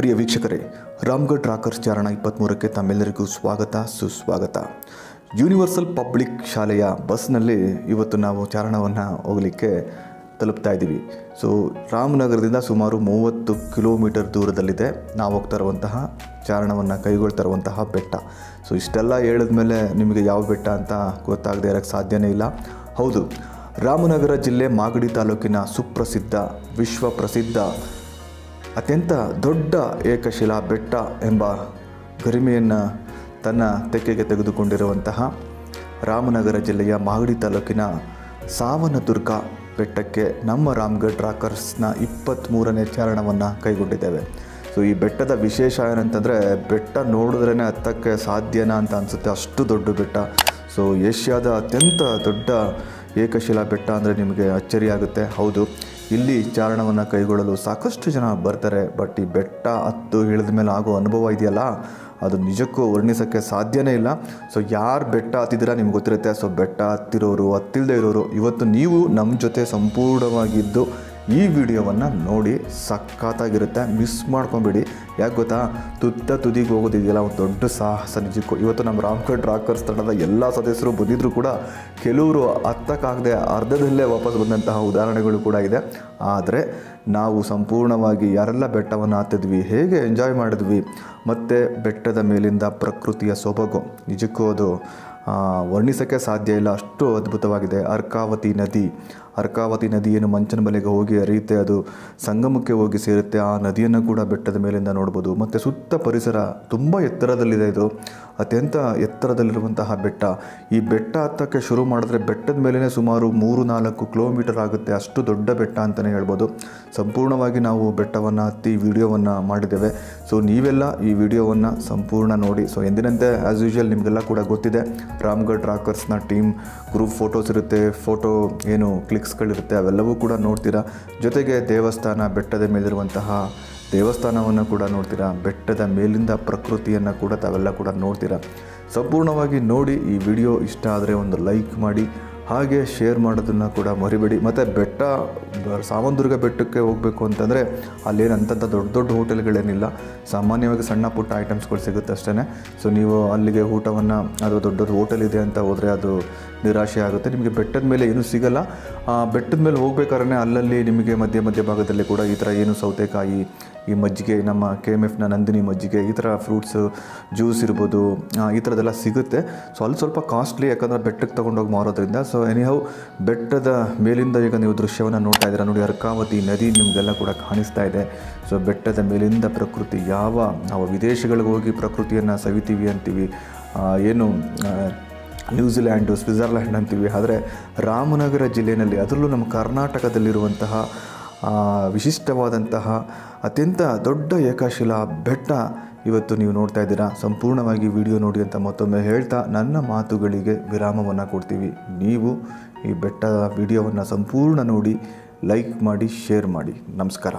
ಪ್ರಿಯ ವೀಕ್ಷಕರೇ, ರಾಮ್ಗಢ್ ಟ್ರಾಕರ್ಸ್ ಚಾರಣ 23ಕ್ಕೆ ತಮ್ಮೆಲ್ಲರಿಗೂ ಸ್ವಾಗತ ಸುಸ್ವಾಗತ. ಯೂನಿವರ್ಸಲ್ ಪಬ್ಲಿಕ್ ಶಾಲೆಯ ಬಸ್ನಲ್ಲಿ ಇವತ್ತು ನಾವು ಚಾರಣವನ್ನು ಹೋಗಲಿಕ್ಕೆ ತಲುಪ್ತಾ ಇದ್ದೀವಿ. ಸೊ ರಾಮನಗರದಿಂದ ಸುಮಾರು 30 ಕಿಲೋಮೀಟರ್ ದೂರದಲ್ಲಿದೆ ನಾವು ಹೋಗ್ತಾ ಇರುವಂತಹ ಚಾರಣವನ್ನು ಕೈಗೊಳ್ತಾ ಇರುವಂತಹ ಬೆಟ್ಟ. ಸೊ ಇಷ್ಟೆಲ್ಲ ಹೇಳಿದ ಮೇಲೆ ನಿಮಗೆ ಯಾವ ಬೆಟ್ಟ ಅಂತ ಗೊತ್ತಾಗದೇ ಇರೋಕ್ಕೆ ಸಾಧ್ಯನೇ ಇಲ್ಲ. ಹೌದು, ರಾಮನಗರ ಜಿಲ್ಲೆ ಮಾಗಡಿ ತಾಲೂಕಿನ ಸುಪ್ರಸಿದ್ಧ ವಿಶ್ವಪ್ರಸಿದ್ಧ ಅತ್ಯಂತ ದೊಡ್ಡ ಏಕಶಿಲಾ ಬೆಟ್ಟ ಎಂಬ ಗರಿಮೆಯನ್ನು ತನ್ನ ತೆಕ್ಕೆಗೆ ತೆಗೆದುಕೊಂಡಿರುವಂತಹ ರಾಮನಗರ ಜಿಲ್ಲೆಯ ಮಾಗಡಿ ತಾಲೂಕಿನ ಸಾವನದುರ್ಗ ಬೆಟ್ಟಕ್ಕೆ ನಮ್ಮ ರಾಮ್ಗಢ್ ಟ್ರಾಕರ್ಸ್ನ 23ನೇ ಚಾರಣವನ್ನು ಕೈಗೊಂಡಿದ್ದೇವೆ. ಸೊ ಈ ಬೆಟ್ಟದ ವಿಶೇಷ ಏನಂತಂದರೆ, ಬೆಟ್ಟ ನೋಡಿದ್ರೇ ಹತ್ತಕ್ಕೆ ಸಾಧ್ಯನಾ ಅಂತ ಅನಿಸುತ್ತೆ, ಅಷ್ಟು ದೊಡ್ಡ ಬೆಟ್ಟ. ಸೊ ಏಷ್ಯಾದ ಅತ್ಯಂತ ದೊಡ್ಡ ಏಕಶಿಲಾ ಬೆಟ್ಟ ಅಂದರೆ ನಿಮಗೆ ಅಚ್ಚರಿಯಾಗುತ್ತೆ. ಹೌದು, ಇಲ್ಲಿ ಚಾರಣವನ್ನು ಕೈಗೊಳ್ಳಲು ಸಾಕಷ್ಟು ಜನ ಬರ್ತಾರೆ. ಬಟ್ ಈ ಬೆಟ್ಟ ಹತ್ತು ಇಳಿದ ಮೇಲೆ ಆಗೋ ಅನುಭವ ಇದೆಯಲ್ಲ, ಅದು ನಿಜಕ್ಕೂ ವರ್ಣಿಸೋಕ್ಕೆ ಸಾಧ್ಯನೇ ಇಲ್ಲ. ಸೊ ಯಾರು ಬೆಟ್ಟ ಹತ್ತಿದ್ದೀರಾ ನಿಮ್ಗೆ ಗೊತ್ತಿರುತ್ತೆ. ಸೊ ಬೆಟ್ಟ ಹತ್ತಿರೋರು, ಹತ್ತಿಲ್ಲದೆ ಇರೋರು, ಇವತ್ತು ನೀವು ನಮ್ಮ ಜೊತೆ ಸಂಪೂರ್ಣವಾಗಿದ್ದು ಈ ವಿಡಿಯೋವನ್ನು ನೋಡಿ ಸಖತ್ತಾಗಿರುತ್ತೆ. ಮಿಸ್ ಮಾಡ್ಕೊಬೇಡಿ. ಯಾಕೆ ಗೊತ್ತಾ, ತುದಿಗೆ ಹೋಗೋದಿದೆಯಲ್ಲ ಒಂದು ದೊಡ್ಡ ಸಾಹಸ ನಿಜಕ್ಕೂ. ಇವತ್ತು ನಮ್ಮ ರಾಮ್ಗಢ್ ಟ್ರಾಕರ್ಸ್ ತಂಡದ ಎಲ್ಲ ಸದಸ್ಯರು ಬಂದಿದ್ದರೂ ಕೂಡ ಕೆಲವರು ಹತ್ತಕ್ಕಾಗದೆ ಅರ್ಧದಲ್ಲೇ ವಾಪಸ್ ಬಂದಂತಹ ಉದಾಹರಣೆಗಳು ಕೂಡ ಇದೆ. ಆದರೆ ನಾವು ಸಂಪೂರ್ಣವಾಗಿ ಯಾರೆಲ್ಲ ಬೆಟ್ಟವನ್ನು ಹತ್ತಿದ್ವಿ, ಹೇಗೆ ಎಂಜಾಯ್ ಮಾಡಿದ್ವಿ, ಮತ್ತು ಬೆಟ್ಟದ ಮೇಲಿಂದ ಪ್ರಕೃತಿಯ ಸೊಬಗು ನಿಜಕ್ಕೂ ಅದು ವರ್ಣಿಸೋಕ್ಕೆ ಸಾಧ್ಯ ಇಲ್ಲ, ಅಷ್ಟು ಅದ್ಭುತವಾಗಿದೆ. ಅರ್ಕಾವತಿ ನದಿ ಏನು ಮಂಚನಬಲೆಗೆ ಹೋಗಿ ಹರಿಯುತ್ತೆ, ಅದು ಸಂಗಮಕ್ಕೆ ಹೋಗಿ ಸೇರುತ್ತೆ. ಆ ನದಿಯನ್ನು ಕೂಡ ಬೆಟ್ಟದ ಮೇಲಿಂದ ನೋಡ್ಬೋದು. ಮತ್ತು ಸುತ್ತ ಪರಿಸರ ತುಂಬ ಎತ್ತರದಲ್ಲಿದೆ. ಇದು ಅತ್ಯಂತ ಎತ್ತರದಲ್ಲಿರುವಂತಹ ಬೆಟ್ಟ. ಈ ಬೆಟ್ಟ ಹತ್ತಕ್ಕೆ ಶುರು ಮಾಡಿದ್ರೆ ಬೆಟ್ಟದ ಮೇಲೇ ಸುಮಾರು 3-4 ಕಿಲೋಮೀಟರ್ ಆಗುತ್ತೆ. ಅಷ್ಟು ದೊಡ್ಡ ಬೆಟ್ಟ ಅಂತಲೇ ಹೇಳ್ಬೋದು. ಸಂಪೂರ್ಣವಾಗಿ ನಾವು ಬೆಟ್ಟವನ್ನು ಹತ್ತಿ ವಿಡಿಯೋವನ್ನು ಮಾಡಿದ್ದೇವೆ. ಸೊ ನೀವೆಲ್ಲ ಈ ವಿಡಿಯೋವನ್ನು ಸಂಪೂರ್ಣ ನೋಡಿ. ಸೊ ಎಂದಿನಂತೆ ಆ್ಯಸ್ ಯೂಶುವಲ್ ನಿಮಗೆಲ್ಲ ಕೂಡ ಗೊತ್ತಿದೆ, ರಾಮ್ಗಢ್ ಟ್ರಾಕರ್ಸ್ನ ಟೀಮ್ ಗ್ರೂಪ್ ಫೋಟೋಸ್ ಇರುತ್ತೆ, ಫೋಟೋ ಏನು ಕ್ಲಿಕ್ಸ್ಗಳಿರುತ್ತೆ, ಅವೆಲ್ಲವೂ ಕೂಡ ನೋಡ್ತೀರಾ. ಜೊತೆಗೆ ದೇವಸ್ಥಾನ, ಬೆಟ್ಟದ ಮೇಲಿರುವಂತಹ ದೇವಸ್ಥಾನವನ್ನು ಕೂಡ ನೋಡ್ತೀರಾ. ಬೆಟ್ಟದ ಮೇಲಿಂದ ಪ್ರಕೃತಿಯನ್ನು ಕೂಡ ತಾವೆಲ್ಲ ಕೂಡ ನೋಡ್ತೀರಾ. ಸಂಪೂರ್ಣವಾಗಿ ನೋಡಿ. ಈ ವಿಡಿಯೋ ಇಷ್ಟ ಆದರೆ ಒಂದು ಲೈಕ್ ಮಾಡಿ, ಹಾಗೆ ಶೇರ್ ಮಾಡೋದನ್ನು ಕೂಡ ಮರಿಬೇಡಿ. ಮತ್ತು ಬೆಟ್ಟ ಸಾವನದುರ್ಗ ಬೆಟ್ಟಕ್ಕೆ ಹೋಗಬೇಕು ಅಂತಂದರೆ ಅಲ್ಲೇನು ಅಂಥದ್ದು ದೊಡ್ಡ ಹೋಟೆಲ್ಗಳೇನಿಲ್ಲ, ಸಾಮಾನ್ಯವಾಗಿ ಸಣ್ಣ ಪುಟ್ಟ ಐಟಮ್ಸ್ಗಳು ಸಿಗುತ್ತೆ ಅಷ್ಟೇ. ಸೊ ನೀವು ಅಲ್ಲಿಗೆ ಊಟವನ್ನು ಅದು ದೊಡ್ಡ ಹೋಟೆಲ್ ಇದೆ ಅಂತ ಹೋದರೆ ಅದು ನಿರಾಶೆ ಆಗುತ್ತೆ. ನಿಮಗೆ ಬೆಟ್ಟದ ಮೇಲೆ ಏನೂ ಸಿಗಲ್ಲ. ಬೆಟ್ಟದ ಮೇಲೆ ಹೋಗ್ಬೇಕಾದ್ರೆ ಅಲ್ಲಲ್ಲಿ ನಿಮಗೆ ಮಧ್ಯ ಭಾಗದಲ್ಲಿ ಕೂಡ ಈ ಥರ ಏನು ಸೌತೆಕಾಯಿ, ಈ ಮಜ್ಜಿಗೆ, ನಮ್ಮ KMFನ ನಂದಿನಿ ಮಜ್ಜಿಗೆ, ಈ ಥರ ಫ್ರೂಟ್ಸು ಜ್ಯೂಸ್ ಇರ್ಬೋದು, ಈ ಥರದ್ದೆಲ್ಲ ಸಿಗುತ್ತೆ. ಸೊ ಅಲ್ಲಿ ಸ್ವಲ್ಪ ಕಾಸ್ಟ್ಲಿ, ಯಾಕಂದರೆ ಬೆಟ್ಟಕ್ಕೆ ತೊಗೊಂಡೋಗಿ ಮಾರೋದ್ರಿಂದ. ಸೊ ಎನಿಹೌ, ಬೆಟ್ಟದ ಮೇಲಿಂದ ಈಗ ನೀವು ದೃಶ್ಯವನ್ನು ನೋಡ್ತಾ ಇದ್ದೀರಾ ನೋಡಿ. ಅರ್ಕಾವತಿ ನದಿ ನಿಮಗೆಲ್ಲ ಕೂಡ ಕಾಣಿಸ್ತಾ ಇದೆ. ಸೊ ಬೆಟ್ಟದ ಮೇಲಿಂದ ಪ್ರಕೃತಿ, ನಾವು ವಿದೇಶಗಳಿಗೆ ಹೋಗಿ ಪ್ರಕೃತಿಯನ್ನು ಸವಿತೀವಿ ಅಂತೀವಿ, ಏನು ನ್ಯೂಜಿಲ್ಯಾಂಡು, ಸ್ವಿಟ್ಜರ್ಲ್ಯಾಂಡ್ ಅಂತೀವಿ. ಆದರೆ ರಾಮನಗರ ಜಿಲ್ಲೆಯಲ್ಲಿ, ಅದರಲ್ಲೂ ನಮ್ಮ ಕರ್ನಾಟಕದಲ್ಲಿರುವಂತಹ ವಿಶಿಷ್ಟವಾದಂತಹ ಅತ್ಯಂತ ದೊಡ್ಡ ಏಕಶಿಲಾ ಬೆಟ್ಟ ಇವತ್ತು ನೀವು ನೋಡ್ತಾ ಇದ್ದೀರಾ. ಸಂಪೂರ್ಣವಾಗಿ ವಿಡಿಯೋ ನೋಡಿ ಅಂತ ಮತ್ತೊಮ್ಮೆ ಹೇಳ್ತಾ ನನ್ನ ಮಾತುಗಳಿಗೆ ವಿರಾಮವನ್ನು ಕೊಡ್ತೀವಿ. ನೀವು ಈ ಬೆಟ್ಟದ ವಿಡಿಯೋವನ್ನು ಸಂಪೂರ್ಣ ನೋಡಿ, ಲೈಕ್ ಮಾಡಿ, ಶೇರ್ ಮಾಡಿ. ನಮಸ್ಕಾರ.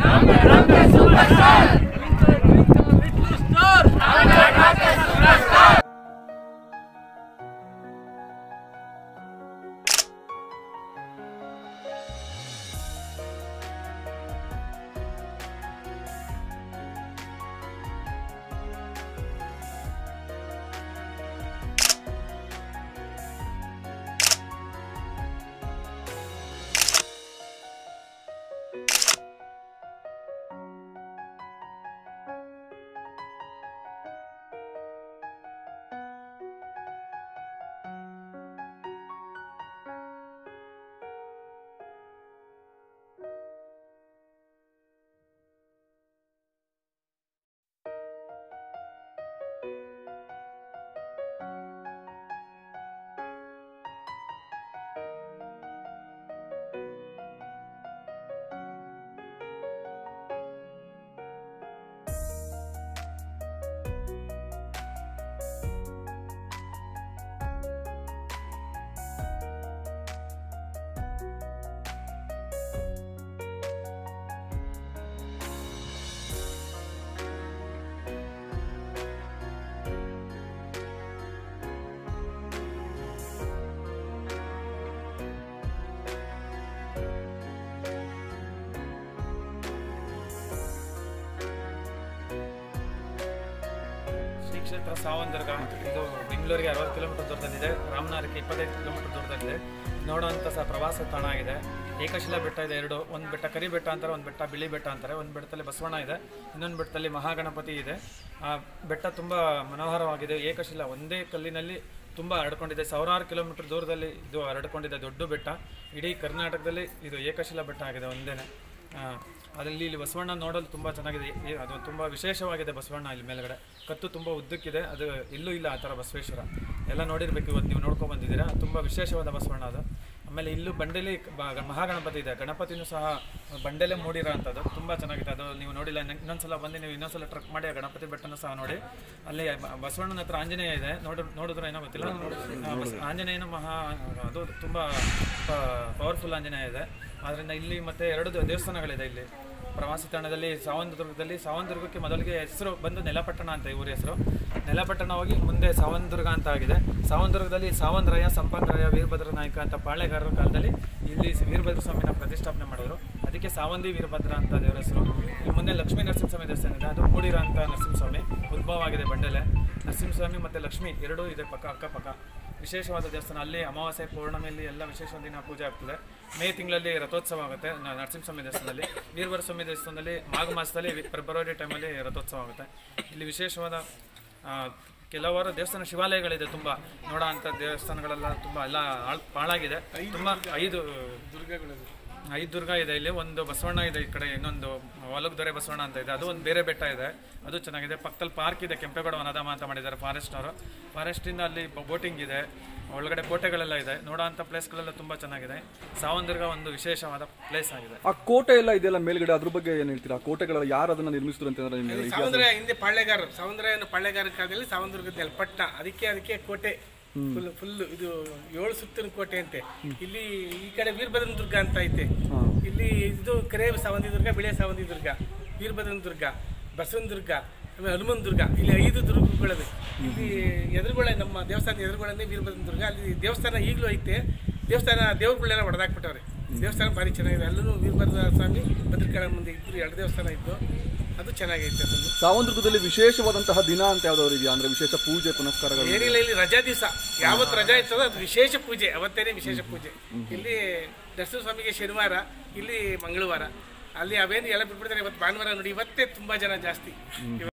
ಕ್ಷೇತ್ರ ಸಾವಂದುರ್ಗ ಇದು ಬೆಂಗಳೂರಿಗೆ 60 ಕಿಲೋಮೀಟರ್ ದೂರದಲ್ಲಿದೆ. ರಾಮನಗರಕ್ಕೆ 25 ಕಿಲೋಮೀಟರ್ ದೂರದಲ್ಲಿದೆ. ನೋಡುವಂಥ ಪ್ರವಾಸ ತಾಣ ಇದೆ. ಏಕಶಿಲಾ ಬೆಟ್ಟ ಇದೆ ಎರಡು. ಒಂದು ಬೆಟ್ಟ ಕರಿ ಬೆಟ್ಟ ಅಂತಾರೆ, ಒಂದು ಬೆಟ್ಟ ಬಿಳಿ ಬೆಟ್ಟ ಅಂತಾರೆ. ಒಂದು ಬೆಟ್ಟದಲ್ಲಿ ಬಸವಣ್ಣ ಇದೆ, ಇನ್ನೊಂದು ಬೆಟ್ಟದಲ್ಲಿ ಮಹಾಗಣಪತಿ ಇದೆ. ಆ ಬೆಟ್ಟ ತುಂಬ ಮನೋಹರವಾಗಿದೆ. ಏಕಶಿಲಾ ಒಂದೇ ಕಲ್ಲಿನಲ್ಲಿ ತುಂಬ ಹರಡ್ಕೊಂಡಿದೆ. ಸಾವಿರಾರು ಕಿಲೋಮೀಟರ್ ದೂರದಲ್ಲಿ ಇದು ಹರಡ್ಕೊಂಡಿದೆ. ದೊಡ್ಡ ಬೆಟ್ಟ. ಇಡೀ ಕರ್ನಾಟಕದಲ್ಲಿ ಇದು ಏಕಶಿಲಾ ಬೆಟ್ಟ ಆಗಿದೆ ಒಂದೇ. ಅದರಲ್ಲಿ ಇಲ್ಲಿ ಬಸವಣ್ಣ ನೋಡಲು ತುಂಬ ಚೆನ್ನಾಗಿದೆ. ಅದು ತುಂಬ ವಿಶೇಷವಾಗಿದೆ. ಬಸವಣ್ಣ ಇಲ್ಲಿ ಮೇಲ್ಗಡೆ ಕತ್ತು ತುಂಬ ಉದ್ದಕ್ಕಿದೆ. ಅದು ಎಲ್ಲೂ ಇಲ್ಲ ಆ ಥರ ಬಸವೇಶ್ವರ. ಎಲ್ಲ ನೋಡಿರ್ಬೇಕು, ಇವತ್ತು ನೀವು ನೋಡ್ಕೊಂಡು ಬಂದಿದ್ದೀರಾ. ತುಂಬ ವಿಶೇಷವಾದ ಬಸವಣ್ಣ ಅದು. ಆಮೇಲೆ ಇಲ್ಲೂ ಬಂಡೆಲಿ ಮಹಾಗಣಪತಿ ಇದೆ. ಗಣಪತಿನೂ ಸಹ ಬಂಡೆಲೇ ಮೂಡಿರೋ ಅಂಥದ್ದು. ತುಂಬ ಚೆನ್ನಾಗಿದೆ. ಅದು ನೀವು ನೋಡಿಲ್ಲ, ಇನ್ನೊಂದ್ಸಲ ಬಂದು ನೀವು ಇನ್ನೊಂದ್ಸಲ ಟ್ರಕ್ ಮಾಡಿ ಆ ಗಣಪತಿ ಬೆಟ್ಟನೂ ಸಹ ನೋಡಿ. ಅಲ್ಲಿ ಬಸವಣ್ಣನ ಹತ್ರ ಆಂಜನೇಯ ಇದೆ. ನೋಡಿದ್ರೆ ಏನೋ ಗೊತ್ತಿಲ್ಲ. ಆಂಜನೇಯನ ಅದು ತುಂಬ ಪವರ್ಫುಲ್ ಆಂಜನೇಯ ಇದೆ. ಆದ್ದರಿಂದ ಇಲ್ಲಿ ಮತ್ತೆ 2 ದೇವಸ್ಥಾನಗಳಿದೆ ಇಲ್ಲಿ ಪ್ರವಾಸಿ ತಾಣದಲ್ಲಿ. ಸಾವಂದುರ್ಗಕ್ಕೆ ಮೊದಲಿಗೆ ಹೆಸರು ಬಂದು ನೆಲಪಟ್ಟಣ ಅಂತ ಊರ ಹೆಸರು. ನೆಲಪಟ್ಟಣ ಹೋಗಿ ಮುಂದೆ ಸಾವಂದುರ್ಗ ಅಂತ ಆಗಿದೆ. ಸಾವಂದುರ್ಗದಲ್ಲಿ ಸಾವಂತರಾಯ, ಸಂಪಂಗರಾಯ, ವೀರಭದ್ರ ನಾಯಕ ಅಂತ ಪಾಳೆಗಾರರ ಕಾಲದಲ್ಲಿ ಇಲ್ಲಿ ವೀರಭದ್ರ ಸ್ವಾಮಿನ ಪ್ರತಿಷ್ಠಾಪನೆ ಮಾಡಿದ್ರು. ಅದಕ್ಕೆ ಸಾವಂದಿ ವೀರಭದ್ರ ಅಂತ ದೇವರ ಹೆಸರು. ಇಲ್ಲಿ ಮುಂದೆ ಲಕ್ಷ್ಮೀ ನರಸಿಂಹಸ್ವಾಮಿ ದೇವಸ್ಥಾನ ಇದೆ. ಅದು ಮೂಡಿರೋ ಅಂತ ನರಸಿಂಹಸ್ವಾಮಿ ಉದ್ಭವ ಆಗಿದೆ ಬಂಡೆಲೆ. ನರಸಿಂಹಸ್ವಾಮಿ ಮತ್ತು ಲಕ್ಷ್ಮಿ ಎರಡೂ ಇದೆ ಅಕ್ಕಪಕ್ಕ. ವಿಶೇಷವಾದ ದೇವಸ್ಥಾನ. ಅಲ್ಲಿ ಅಮಾವಾಸ್ಯೆ ಪೌರ್ಣಮಿಯಲ್ಲಿ ಎಲ್ಲ ವಿಶೇಷ ದಿನ ಪೂಜೆ ಆಗ್ತದೆ. ಮೇ ತಿಂಗಳಲ್ಲಿ ರಥೋತ್ಸವ ಆಗುತ್ತೆ ನರಸಿಂಹಸ್ವಾಮಿ ದೇವಸ್ಥಾನದಲ್ಲಿ. ವೀರಭದ್ರ ಸ್ವಾಮಿ ದೇವಸ್ಥಾನದಲ್ಲಿ ಮಾಘ ಮಾಸದಲ್ಲಿ ಫೆಬ್ರವರಿ ಟೈಮಲ್ಲಿ ರಥೋತ್ಸವ ಆಗುತ್ತೆ. ಇಲ್ಲಿ ವಿಶೇಷವಾದ ಕೆಲವಾರು ದೇವಸ್ಥಾನ ಶಿವಾಲಯಗಳಿದೆ. ತುಂಬ ನೋಡೋ ಅಂಥ ದೇವಸ್ಥಾನಗಳೆಲ್ಲ ತುಂಬ ಎಲ್ಲ ಪಾಳಾಗಿದೆ. ತುಂಬ 5 ದುರ್ಗ ಇದೆ. ಇಲ್ಲಿ ಒಂದು ಬಸವಣ್ಣ ಇದೆ ಈ ಕಡೆ, ಇನ್ನೊಂದು ಒಲಗದೊರೆ ಬಸವಣ್ಣ ಅಂತ ಇದೆ. ಅದು ಒಂದು ಬೇರೆ ಬೆಟ್ಟ ಇದೆ, ಅದು ಚೆನ್ನಾಗಿದೆ. ಪಕ್ಕದಲ್ಲಿ ಪಾರ್ಕ್ ಇದೆ, ಕೆಂಪೇಗೌಡ ವನಧಾಮ ಅಂತ ಮಾಡಿದ್ದಾರೆ ಫಾರೆಸ್ಟ್ನವರು. ಫಾರೆಸ್ಟಿಂದ ಅಲ್ಲಿ ಬೋಟಿಂಗ್ ಇದೆ, ಒಳಗಡೆ ಕೋಟೆಗಳೆಲ್ಲ ಇದೆ. ನೋಡೋ ಅಂಥ ಪ್ಲೇಸ್ಗಳೆಲ್ಲ ತುಂಬ ಚೆನ್ನಾಗಿದೆ. ಸಾವಂದುರ್ಗ ಒಂದು ವಿಶೇಷವಾದ ಪ್ಲೇಸ್ ಆಗಿದೆ. ಆ ಕೋಟೆ ಎಲ್ಲ ಇದೆಯಲ್ಲ ಮೇಲ್ಗಡೆ, ಅದ್ರ ಬಗ್ಗೆ ಏನು ಹೇಳ್ತೀರಾ? ಕೋಟೆಗಳೆಲ್ಲ ಯಾರು ಅದನ್ನ ನಿರ್ಮಿಸಿದ್ರು ಅಂತ ಸಾವಂದ್ರಾಯ ಹಿಂದೆ ಪಾಳೆಗಾರರು, ಸಾವಂದ್ರಾಯನ ಪಾಳೆಗಾರ ಕಾಲದಲ್ಲಿ ಸಾವಂದುರ್ಗದ ನೆಲಪಟ್ಟಣ. ಅದಕ್ಕೆ ಕೋಟೆ ಫುಲ್ ಇದು 7 ಸುತ್ತಿನ ಕೋಟೆ ಅಂತೆ. ಇಲ್ಲಿ ಈ ಕಡೆ ವೀರಭದ್ರನ ದುರ್ಗ ಅಂತ ಐತೆ. ಇಲ್ಲಿ ಇದು ಕರೆ ಸಾವಂತಿ ದುರ್ಗ, ಬಿಳೆ ಸಾವಂತಿ ದುರ್ಗ, ವೀರಭದ್ರನ ದುರ್ಗ, ಬಸವನ ದುರ್ಗ, ಆಮೇಲೆ ಹನುಮನ್ ದುರ್ಗ. ಇಲ್ಲಿ 5 ದುರ್ಗಗಳಿವೆ. ಇಲ್ಲಿ ಎದುರುಗಳೇ ನಮ್ಮ ದೇವಸ್ಥಾನ ಎದುರುಗಳನ್ನೇ ವೀರಭದ್ರನ ದುರ್ಗ. ಅಲ್ಲಿ ದೇವಸ್ಥಾನ ಈಗಲೂ ಐತೆ. ದೇವಸ್ಥಾನ ದೇವ್ರುಗಳೆಲ್ಲ ಹೊಡೆದಾಕ್ಬಿಟ್ಟವ್ರೆ. ದೇವಸ್ಥಾನ ಭಾರಿ ಚೆನ್ನಾಗಿದೆ. ಅಲ್ಲೂ ವೀರಭದ್ರ ಸ್ವಾಮಿ, ಭದ್ರಕಾಳ ಮುಂದೆ ಇಬ್ಬರು 2 ದೇವಸ್ಥಾನ ಇದ್ದು, ಅದು ಚೆನ್ನಾಗೈತೆ. ಅದನ್ನು ಸಾವಂದುರ್ಗದಲ್ಲಿ ವಿಶೇಷವಾದಂತಹ ದಿನ ಅಂತ ಯಾವ್ದಾದ್ರು ಇದೆಯಾ? ಅಂದ್ರೆ ವಿಶೇಷ ಪೂಜೆ ಪುನಸ್ಕಾರಗಳು ಏನಿಲ್ಲ. ಇಲ್ಲಿ ರಜಾ ದಿವಸ ಯಾವತ್ತು ರಜಾ ಇರ್ತದೋ ಅದು ವಿಶೇಷ ಪೂಜೆ, ಅವತ್ತೇನೆ ವಿಶೇಷ ಪೂಜೆ. ಇಲ್ಲಿ ನರಸಿಂಹ ಸ್ವಾಮಿಗೆ ಶನಿವಾರ, ಇಲ್ಲಿ ಮಂಗಳವಾರ. ಅಲ್ಲಿ ಅವೇನು ಎಲ್ಲ ಬಿಟ್ಬಿಡ್ತಾರೆ. ಇವತ್ತು ಭಾನುವಾರ ನೋಡಿ, ಇವತ್ತೇ ತುಂಬಾ ಜನ ಜಾಸ್ತಿ.